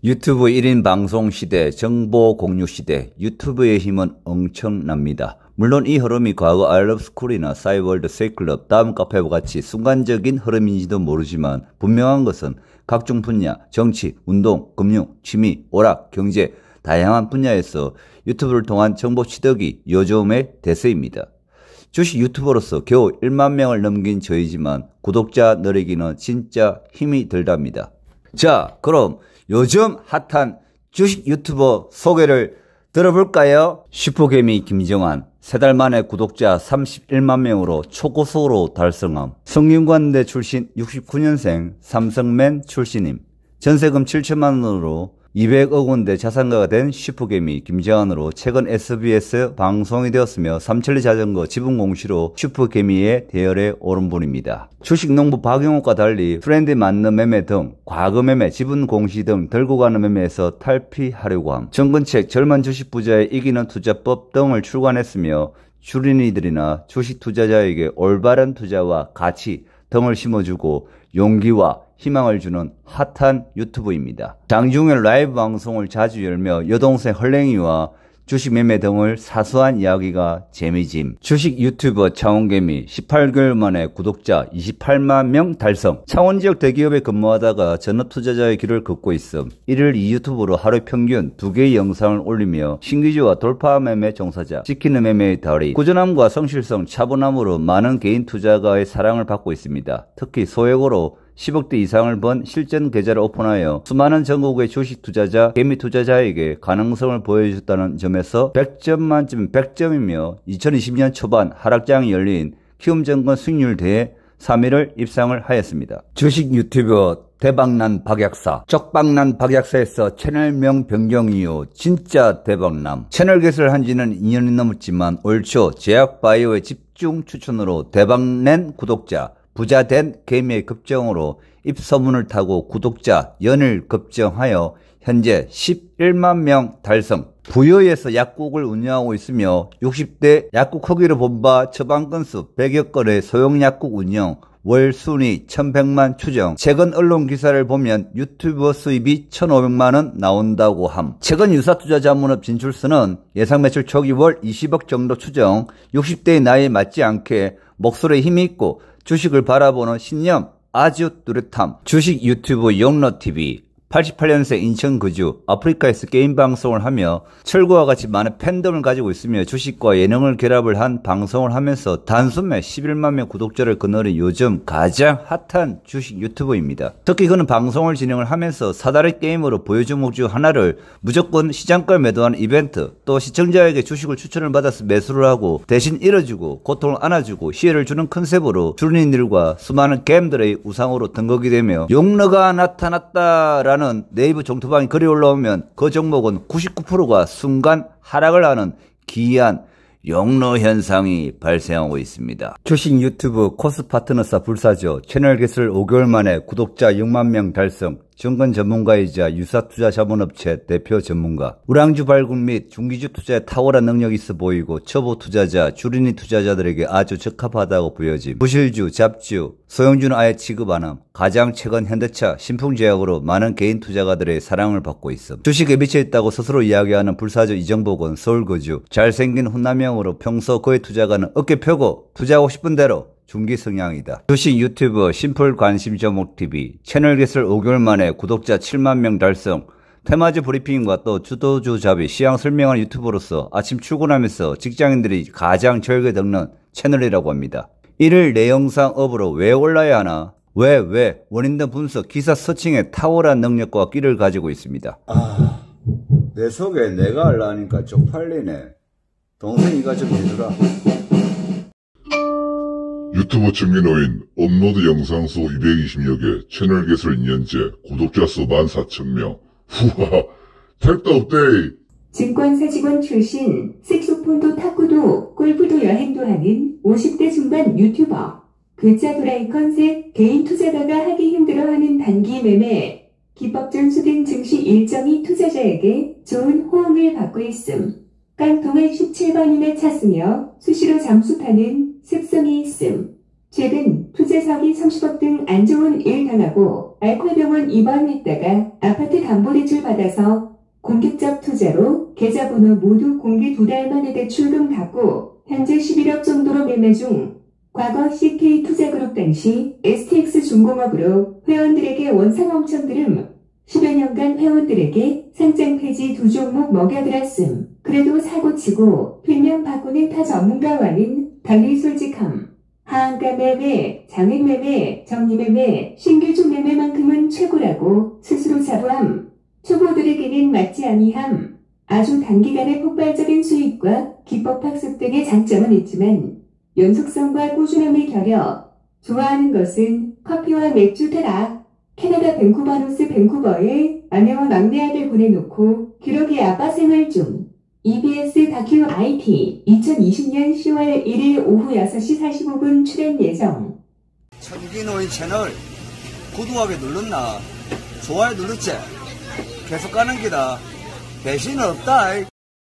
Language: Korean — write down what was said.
유튜브 1인 방송 시대, 정보 공유 시대, 유튜브의 힘은 엄청납니다. 물론 이 흐름이 과거 아이러브스쿨이나 싸이월드, 세이클럽, 다음 카페와 같이 순간적인 흐름인지도 모르지만 분명한 것은 각종 분야, 정치, 운동, 금융, 취미, 오락, 경제, 다양한 분야에서 유튜브를 통한 정보 취득이 요즘의 대세입니다. 주식 유튜버로서 겨우 1만 명을 넘긴 저희지만 구독자 늘리기는 진짜 힘이 들답니다. 자, 그럼 요즘 핫한 주식 유튜버 소개를 들어볼까요? 슈퍼개미 김정환, 3달 만에 구독자 31만 명으로 초고속으로 달성함. 성균관대 출신 69년생 삼성맨 출신임. 전세금 7천만 원으로 200억 원대 자산가가 된 슈퍼개미 김정환으로 최근 SBS 방송이 되었으며 삼천리 자전거 지분 공시로 슈퍼개미의 대열에 오른 분입니다. 주식농부 박용욱과 달리 트렌드 맞는 매매 등 과거 매매, 지분 공시 등 들고 가는 매매에서 탈피하려고 함. 정근책, 젊은 주식 부자의 이기는 투자법 등을 출간했으며 주린이들이나 주식 투자자에게 올바른 투자와 가치 등을 심어주고 용기와 희망을 주는 핫한 유튜브입니다. 장중에 라이브 방송을 자주 열며 여동생 헐랭이와 주식 매매 등을 사소한 이야기가 재미짐. 주식 유튜버 창원개미 18개월 만에 구독자 28만 명 달성. 창원 지역 대기업에 근무하다가 전업 투자자의 길을 걷고 있음. 이를 이 유튜브로 하루 평균 2개의 영상을 올리며 신기주와 돌파 매매 종사자, 지키는 매매의 달인, 꾸준함과 성실성, 차분함으로 많은 개인 투자가의 사랑을 받고 있습니다. 특히 소액으로 10억대 이상을 번 실전 계좌를 오픈하여 수많은 전국의 주식 투자자, 개미 투자자에게 가능성을 보여줬다는 점에서 100점 만점 100점이며 2020년 초반 하락장이 열린 키움증권 수익률 대회 3위를 입상을 하였습니다. 주식 유튜버 대박난 박약사, 쪽박난 박약사에서 채널명 변경 이후 진짜 대박남. 채널 개설을 한 지는 2년이 넘었지만 올 초 제약바이오의 집중 추천으로 대박낸 구독자, 부자된 개미의 급정으로 입소문을 타고 구독자 연을 급정하여 현재 11만 명 달성. 부여에서 약국을 운영하고 있으며 60대 약국 크기로 본 바 처방 건수 100여 건의 소형 약국 운영, 월 순위 1100만 추정. 최근 언론 기사를 보면 유튜버 수입이 1500만 원 나온다고 함. 최근 유사투자 자문업 진출수는 예상 매출 초기 월 20억 정도 추정. 60대의 나이에 맞지 않게 목소리에 힘이 있고 주식을 바라보는 신념 아주 뚜렷함. 주식 유튜브 용러TV 88년생 인천 거주, 아프리카에서 게임 방송을 하며 철구와 같이 많은 팬덤을 가지고 있으며 주식과 예능을 결합을 한 방송을 하면서 단숨에 11만 명 구독자를 거느린 요즘 가장 핫한 주식 유튜버입니다. 특히 그는 방송을 진행을 하면서 사다리 게임으로 보여준 중 하나를 무조건 시장가를 매도하는 이벤트, 또 시청자에게 주식을 추천을 받아서 매수를 하고 대신 잃어주고 고통을 안아주고 희열을 주는 컨셉으로 주린이들과 수많은 게임들의 우상으로 등극이 되며 용러가 나타났다라는 네이버 종토방이 글이 올라오면 그 종목은 99%가 순간 하락을 하는 기이한 용러 현상이 발생하고 있습니다. 주식 유튜브 코스파트너사 불사조 채널 개설 5개월 만에 구독자 6만 명 달성. 정권 전문가이자 유사투자 자문업체 대표 전문가. 우량주 발굴 및 중기주 투자에 탁월한 능력이 있어 보이고 초보 투자자, 주린이 투자자들에게 아주 적합하다고 보여짐. 부실주, 잡주, 소형주는 아예 취급 안 함. 가장 최근 현대차, 신풍제약으로 많은 개인 투자가들의 사랑을 받고 있음. 주식에 미쳐있다고 스스로 이야기하는 불사조 이정복은 서울 거주. 잘생긴 훈남형으로 평소 그의 투자가는 어깨 펴고 투자하고 싶은 대로 중기 성향이다. 주식 유튜버 심플 관심 조목TV 채널 개설 5개월 만에 구독자 7만 명 달성. 테마주 브리핑과 또 주도주 잡이 시황 설명하는 유튜버로서 아침 출근하면서 직장인들이 가장 즐겨 듣는 채널이라고 합니다. 이를 내 영상 업으로 왜 올라야 하나? 왜 원인 등 분석, 기사 서칭에 탁월한 능력과 끼를 가지고 있습니다. 내 속에 내가 하려니까 쪽팔리네. 동생이가 좀 해주라. 유튜브 청년호인 업로드 영상 수 220여 개, 채널 개설 2년째, 구독자 수 14,000명. 후하, 택도 없대. 증권사 직원 출신, 색소폰도 탁구도 골프도 여행도 하는 50대 중반 유튜버. 글자 도라이 컨셉, 개인 투자가가 하기 힘들어하는 단기 매매, 기법 준수 등 증시 일정이 투자자에게 좋은 호응을 받고 있음. 깡통을 17번이나 찼으며 수시로 잠수타는 습성이 있음. 최근 투자 사기 30억 등 안 좋은 일 당하고 알코올병원 입원했다가 아파트 담보대출 받아서 공격적 투자로 계좌번호 모두 공개 2달 만에 대출금 갚고 현재 11억 정도로 매매 중. 과거 CK투자그룹 당시 STX중공업으로 회원들에게 원상 엄청 들음 10여 년간 회원들에게 상장 폐지 2종목 먹여들었음. 그래도 사고치고 필명 바꾸는 타 전문가와는 달리 솔직함. 하한가 매매, 장외 매매, 정리 매매, 신규주 매매만큼은 최고라고 스스로 자부함. 초보들에게는 맞지 아니함. 아주 단기간에 폭발적인 수익과 기법 학습 등의 장점은 있지만 연속성과 꾸준함을 겨려 좋아하는 것은 커피와 맥주 타락. 캐나다 밴쿠버로스 밴쿠버에 아내와 막내 아들 보내놓고 기러기 아빠 생활 중. EBS 다큐 IT 2020년 10월 1일 오후 6시 45분 출연 예정. 천기노인 채널 구독하기 눌렀나? 좋아요 눌렀지? 계속 가는 기다. 배신은 없다.